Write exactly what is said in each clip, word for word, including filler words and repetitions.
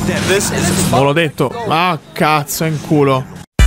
Non l'ho detto. Ah, cazzo, in culo.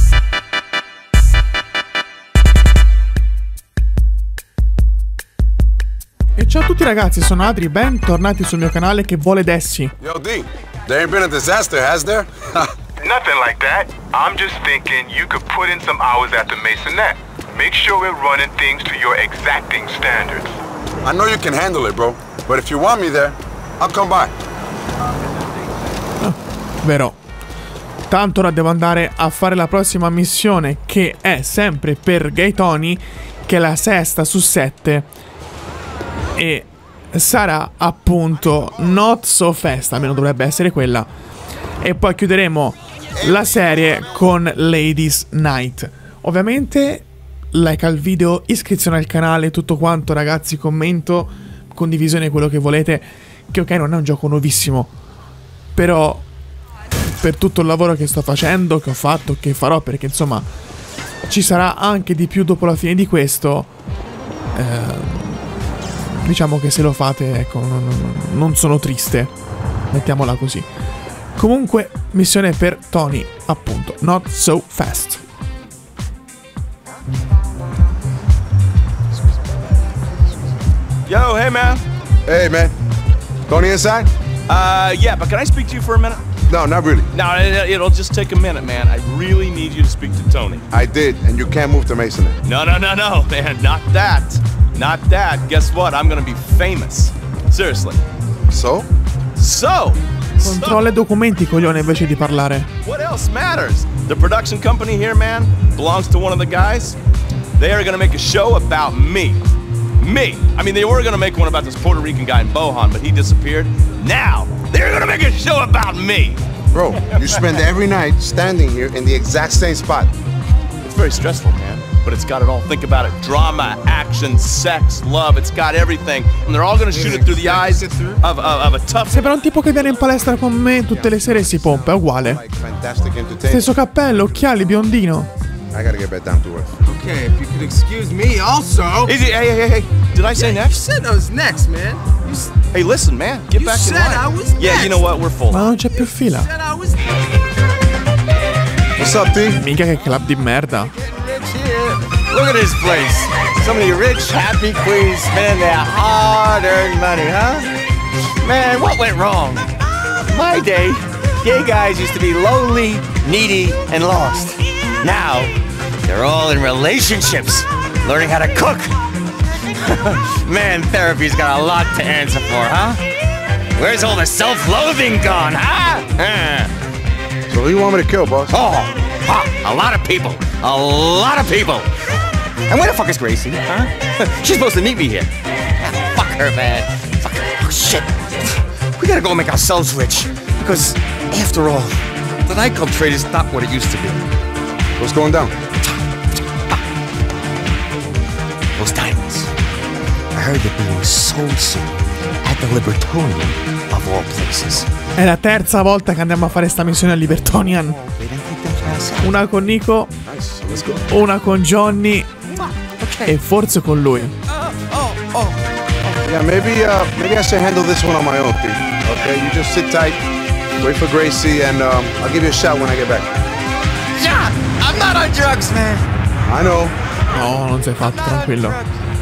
E ciao a tutti ragazzi, sono Adri, bentornati sul mio canale che vuole Dessi. Yo D, there ain't been a disaster, has there? Nothing like that. I'm just thinking you could put in some hours at the Masonette. Make sure we're running things to your exacting standards. I know you can handle it, bro. But if you want me there, I'll come by. Ah, vero. Tanto ora devo andare a fare la prossima missione, che è sempre per Gay Tony, che è la sesta su sette. E sarà appunto Not So Fast, almeno dovrebbe essere quella. E poi chiuderemo la serie con Ladies Night. Ovviamente like al video, iscrizione al canale, tutto quanto ragazzi, commento, condivisione, quello che volete. Che ok, non è un gioco nuovissimo, però per tutto il lavoro che sto facendo, che ho fatto, che farò, perché insomma ci sarà anche di più dopo la fine di questo, eh, diciamo che se lo fate, ecco, non, non, non sono triste, mettiamola così. Comunque, missione per Tony, appunto, Not So Fast. Yo, hey man. Hey man, Tony inside? Uh, yeah, but can I speak to you for a minute? No, not really. No, it, it'll just take a minute, man. I really need you to speak to Tony. I did, and you can't move to Masonette. No, no, no, no, man, not that. Not that. Guess what? I'm gonna be famous. Seriously. So? So? Controlla i documenti, coglione, invece di parlare. What else matters? The production company here, man, belongs to one of the guys. They are gonna make a show about me. Me. I mean, they were gonna make one about this Puerto Rican guy in Bohan, but he disappeared. Now, they're gonna make a show about me. Bro, you spend every night standing here in the exact same spot. It's very stressful, man. But it's got it all. Think about it. Drama, action, sex, love. It's got everything. And they're all gonna shoot it through the eyes of, of, of a tough... Sembra un tipo che viene in palestra con me tutte le sere e si pompa, è uguale. Stesso cappello, occhiali, biondino. I gotta get back down to earth. Okay, if you could excuse me also. Easy, hey, hey, hey, hey. Did I say Yeah, next? You said I was next, man. You, s Hey, listen, man. Get you back in said line. I was Yeah, next. you know what? We're full. Ma non c'è più fila. You said I was What's up, D? Mica che club di merda. rich here. Look at this place. So many rich, happy queens spending their hard-earned money, huh? Man, what went wrong? My day, gay guys used to be lonely, needy, and lost. Now, they're all in relationships, learning how to cook. Man, therapy's got a lot to answer for, huh? Where's all the self-loathing gone, huh? huh? So who you want me to kill, boss? Oh, huh, a lot of people. A lot of people. And where the fuck is Gracie, huh? She's supposed to meet me here. Ah, fuck her, man. Fuck her. Oh, shit. We gotta go make ourselves rich. Because, after all, the nightclub trade is not what it used to be. What's going down? Those diamonds. I heard they're being sold soon at the Libertonian, of all places. È la terza volta che andiamo a fare sta missione al Libertonian. They didn't take them fast out. Una con Nico, Nice, let's go. una con Johnny Okay. e forse con lui. Yeah, maybe, uh, maybe I should handle this one on my own, D. Okay, you just sit tight, wait for Gracie, and um, I'll give you a shot when I get back. John, I'm not on drugs, man. I know. No, non sei fatto, tranquillo.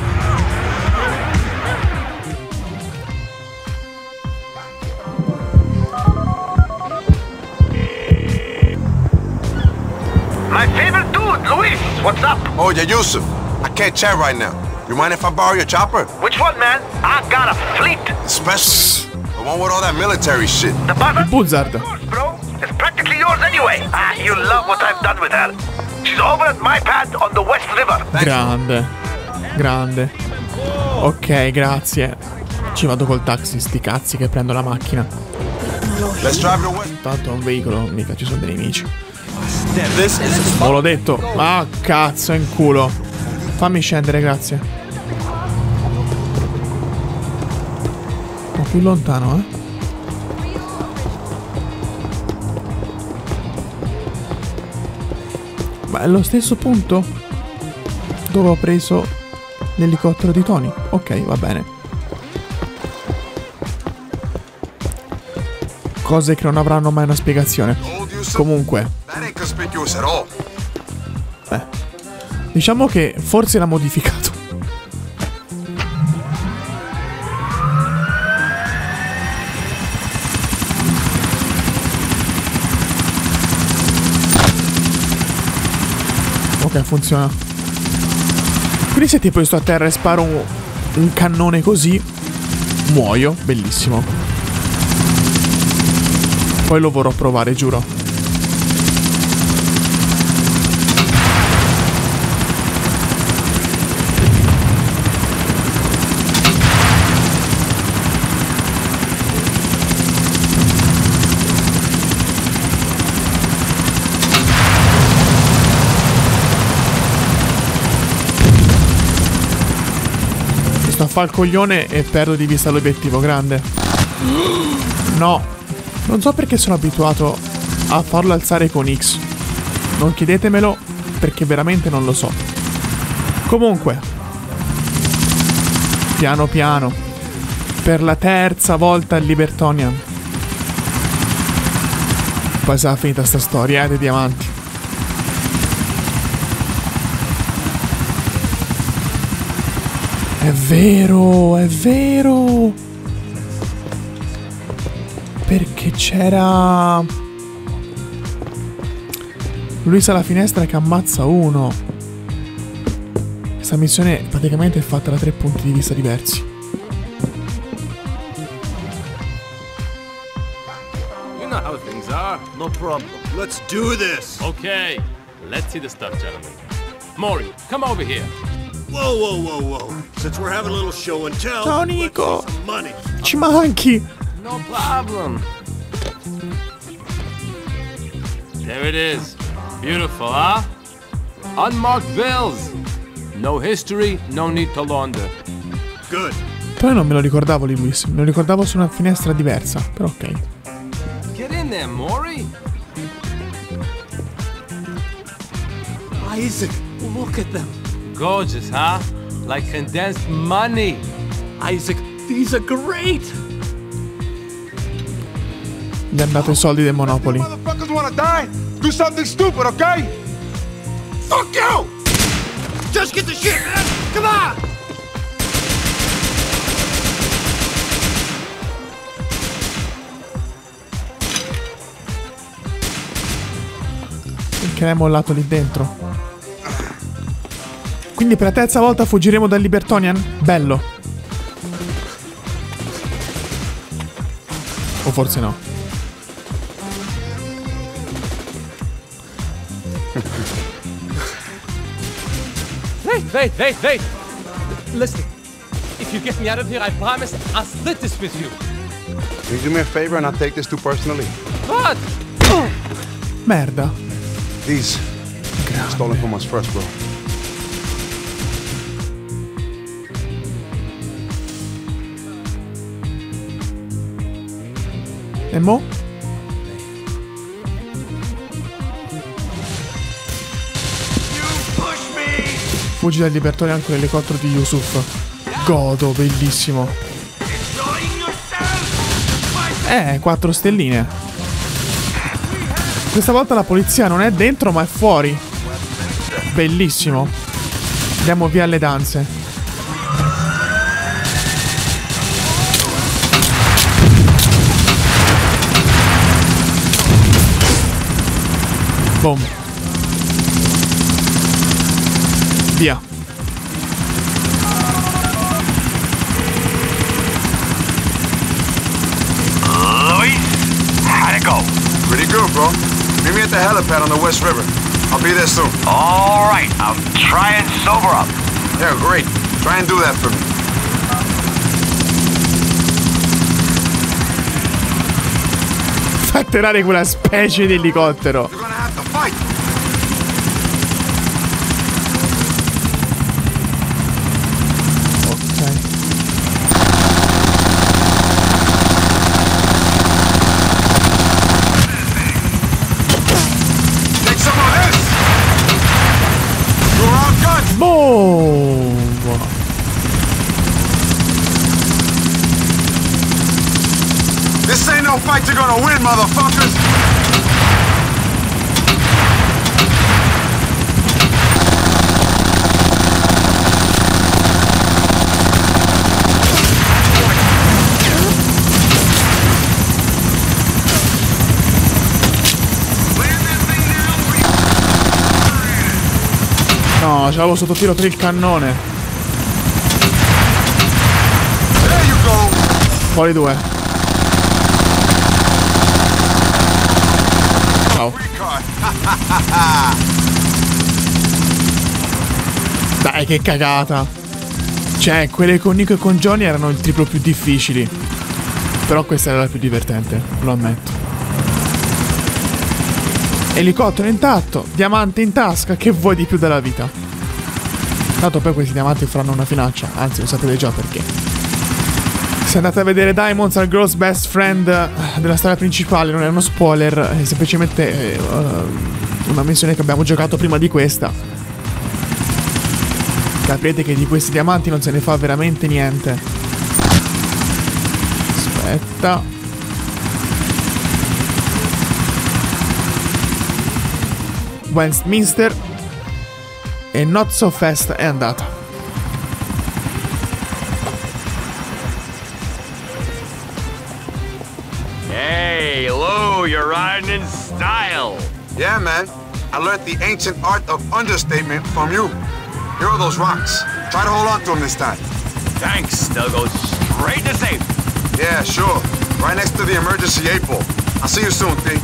My favorite dude, Luis. What's up? Oh, yeah, Yusuf. I can't chat right now. You mind if I borrow your chopper? Which one, man? I got a fleet. The special. The one with all that military shit. The button, Buzzard. bro. It's practically yours anyway. Ah, you love what I've done with her. She's over at my pad on the West River. Grande. Grande. Ok, grazie. Ci vado col taxi, sti cazzi che prendo la macchina. Let's drive to West. Tanto è un veicolo, mica ci sono dei nemici. Non l'ho detto. Ah, cazzo, in culo. Fammi scendere, grazie. Un po' più lontano, eh. Ma è lo stesso punto dove ho preso l'elicottero di Tony. Ok, va bene. cose che non avranno mai una spiegazione. Comunque, eh, diciamo che forse l'ha modificato. Ok, funziona. Quindi se tipo io sto a terra e sparo un, un cannone così, muoio. Bellissimo. Poi lo vorrò provare, giuro. Sto a fare il coglione e perdo di vista l'obiettivo grande. No. Non so perché sono abituato a farlo alzare con X. Non chiedetemelo perché veramente non lo so. Comunque, piano piano, per la terza volta il Libertonian. Poi sarà finita sta storia, eh, dei diamanti. È vero, è vero. Perché c'era Luisa alla finestra che ammazza uno. Questa missione praticamente è fatta da tre punti di vista diversi. You know how things are. No problem. Let's do this. Okay, let's see the stuff, gentlemen. Mori, come over here. Whoa, whoa, whoa, whoa. Since we're having a little show and tell, Ciao, let's Nico. see some money. Ci manchi. No problem. There it is. Beautiful, huh? Unmarked bills. No history, no need to launder. Good. Però non me lo ricordavo di Luis. Me lo ricordavo su una finestra diversa. Però ok. Get in there, Mori. Isaac, look at them. Gorgeous, huh? Like condensed money. Isaac, these are great. Gli hanno dato i soldi del Monopoly. Motherfuckers wanna die? Do something stupid, okay? Fuck you! Just get the shit, man. Come on. Perché l'hai mollato lì dentro. Quindi per la terza volta fuggiremo dal Libertonian? Bello. O forse no. Wait, wait, wait, wait. Listen, if you get me out of here, I promise I'll split this with you. Can you do me a favor and I'll take this too personally? What? Merda. These stolen from us first, bro. E mo? Fuggi dal Libertonian con l'elicottero di Yusuf. Godo, bellissimo. Eh, quattro stelline. Questa volta la polizia non è dentro ma è fuori. Bellissimo. Andiamo via alle danze. Boom. Via. Luis, how'd it go? Pretty good, bro. Meet me at the helipad on the West River. I'll be there soon. All right, I'll try and sober up. Yeah, great. Try and do that for me. Fa atterrare quella specie di elicottero. You're gonna have to fight. Take some of this. You're all guns. Boom. This ain't no fight you're gonna win, motherfuckers! No, ce l'avevo sotto tiro per il cannone. There you go! Fuori due. Ciao. Dai, che cagata. Cioè, quelle con Nico e con Johnny erano il triplo più difficili. Però questa era la più divertente, lo ammetto. Elicottero intatto, diamante in tasca, che vuoi di più dalla vita? Tanto poi questi diamanti faranno una finaccia, anzi lo sapete già perché. Se andate a vedere Diamonds are Girl's Best Friend della storia principale, non è uno spoiler, è semplicemente eh, una missione che abbiamo giocato prima di questa. Capirete che di questi diamanti non se ne fa veramente niente. Aspetta. Westminster e Not So Fast è andata. Hey, Lou, you're riding in style. Yeah, man. I learned the ancient art of understatement from you. Here are those rocks. Try to hold on to them this time. Thanks, they'll go straight to safety. Yeah, sure. Right next to the emergency eight ball. I'll see you soon, T.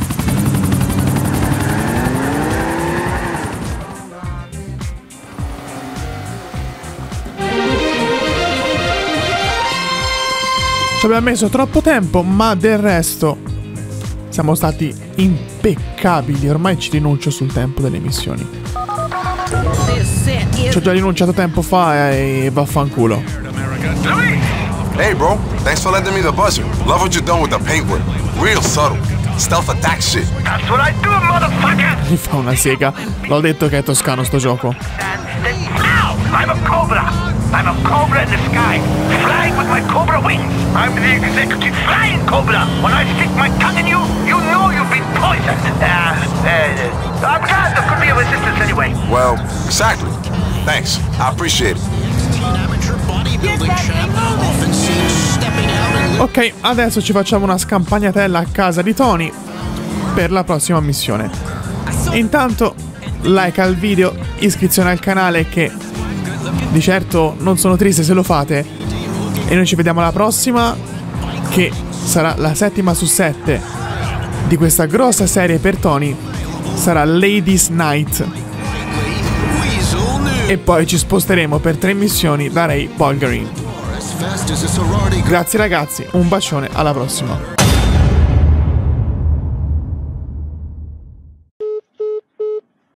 Ci abbiamo messo troppo tempo, ma del resto siamo stati impeccabili. Ormai ci rinuncio sul tempo delle missioni. Ci ho già rinunciato tempo fa e vaffanculo. Hey, bro. Thanks for lending me the buzzer. Love what you've done with the paintwork. Real subtle. Stealth attack shit. That's what I do, motherfucker! Mi fa una sega. L'ho detto che è toscano sto gioco. Ow! I'm a cobra! I'm a cobra in the sky, flying with my cobra wings. I'm the executive flying cobra. When I stick my tongue in you, you know you've been poisoned. Uh, uh, I'm glad there could be a resistance anyway. Well, exactly. Thanks. I appreciate it. Ok, adesso ci facciamo una scampagnatella a casa di Tony per la prossima missione. Intanto, like al video, iscrizione al canale che di certo non sono triste se lo fate. E noi ci vediamo alla prossima, che sarà la settima su sette di questa grossa serie per Tony. Sarà Ladies Night. E poi ci sposteremo per tre missioni da Ray Bulgari. Grazie ragazzi, un bacione, alla prossima.